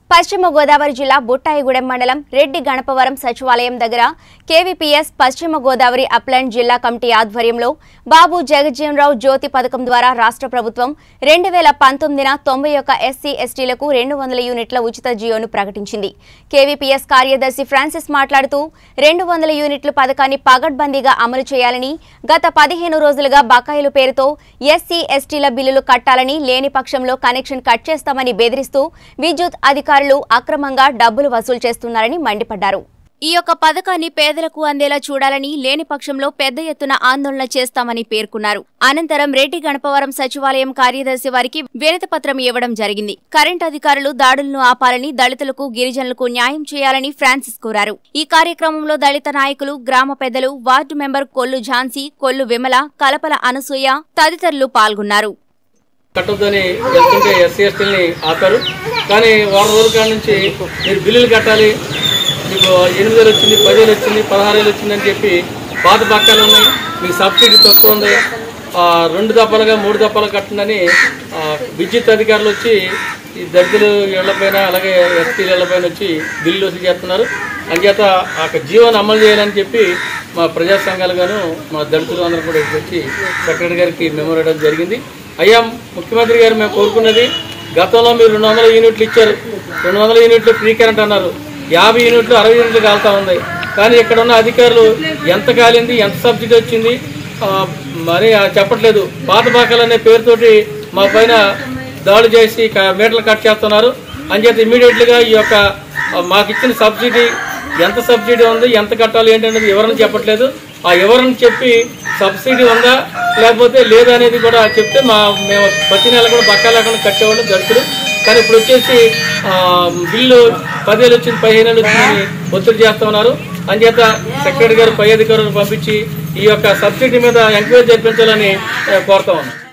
పశ్చిమ గోదావరి జిల్లా బుట్టాయిగూడెం మండలం రెడ్డి గణపవరం సచివాలయం దగ్గర కేవీపీఎస్ పశ్చిమ గోదావరి అప్లాండ్ జిల్లా కమిటీ ఆధ్వర్యంలో బాబు జగజ్జీవనరావు జ్యోతి పథకం ద్వారా రాష్ట్ర ప్రభుత్వం 2019న 91 ఎస్సీ ఎస్టీలకు 200 యూనిట్ల ఉచిత జియోను ప్రకటించింది. కేవీపీఎస్ కార్యదర్శి ఫ్రాన్సిస్ మాట్లాడుతూ 200 యూనిట్ల పథకాన్ని పగడ్బందీగా అమలు చేయాలని, గత 15 రోజులుగా బకాయిల పేరుతో ఎస్సీ ఎస్టీల బిల్లులు కట్టాలని, లేని పక్షంలో కనెక్షన్ కట్ చేస్తామని బెదిరిస్తూ విద్యుత్ అధికారులు అక్రమంగా డబ్బులు వసూలు చేస్తున్నారని మండిపడ్డారు. ఈ యొక్క పథకాన్ని పేదలకు అందేలా చూడాలని, లేని పక్షంలో పెద్ద ఎత్తున ఆందోళన చేస్తామని పేర్కొన్నారు. అనంతరం రెడ్డి గణపవరం సచివాలయం కార్యదర్శి వారికి వినతిపత్రం ఇవ్వడం జరిగింది. కరెంట్ అధికారులు దాడులను ఆపాలని, దళితులకు గిరిజనులకు న్యాయం చేయాలని ఫ్రాన్సిస్ కోరారు. ఈ కార్యక్రమంలో దళిత నాయకులు, గ్రామ పెద్దలు, వార్డు మెంబర్ కొల్లు ఝాన్సీ, కొల్లు విమల, కలపల అనసూయ తదితరులు పాల్గొన్నారు. కట్టొద్దని వెళ్తుంటే ఎస్సీ ఎస్టీలని ఆపారు. కానీ వారం రోజుల కాడ నుంచి మీరు బిల్లులు కట్టాలి, మీకు 8,000 వచ్చింది, 10,000 వచ్చింది, 16,000 వచ్చిందని చెప్పి పాత బకాయిలు ఉన్నాయి, మీకు సబ్సిడీ తక్కువ ఉంది, 2 దఫాలుగా 3 దఫాలు కట్టండి విద్యుత్ అధికారులు వచ్చి ఈ దళితులు ఇళ్లపైన అలాగే ఎస్టీల ఇళ్లపైన వచ్చి బిల్లు వసూలు చేస్తున్నారు. అంచేత ఆ జీవోని అమలు చేయాలని చెప్పి మా ప్రజా సంఘాలు గాను మా దళితులు అందరూ కూడా వచ్చి సెక్రటరీ గారికి మెమో రాయడం జరిగింది. అయ్యా ముఖ్యమంత్రి గారు, మేము కోరుకున్నది, గతంలో మీరు 200 యూనిట్లు ఇచ్చారు, 200 యూనిట్లు ఫ్రీ కరెంట్ అన్నారు, 50 యూనిట్లు 60 యూనిట్లు కాలుతా ఉంది. కానీ ఇక్కడ ఉన్న అధికారులు ఎంత కాలింది, ఎంత సబ్సిడీ వచ్చింది మరి చెప్పట్లేదు. పాత బాకాలు అనే పేరుతోటి మా పైన దాడులు చేసి మీటర్లు కట్ చేస్తున్నారు. అంచేత ఇమ్మీడియట్లీగా ఈ యొక్క మాకు ఇచ్చిన సబ్సిడీ ఎంత సబ్సిడీ ఉంది, ఎంత కట్టాలి ఏంటనేది వివరణ చెప్పట్లేదు. ఆ వివరణ చెప్పి సబ్సిడీ ఉందా లేకపోతే లేదా అనేది కూడా చెప్తే మేము ప్రతి నెల కూడా బకాయి లేకుండా కట్టేవాళ్ళు దళితులు. కానీ ఇప్పుడు వచ్చేసి బిల్లు 10,000 వచ్చింది, 15,000 వచ్చిందని ఒత్తిడి చేస్తూ ఉన్నారు. అంచేత సెక్రటరీ గారు పై అధికారులను పంపించి ఈ యొక్క సబ్సిడీ మీద ఎంక్వైరీ జరిపించాలని కోరుతా ఉన్నాం.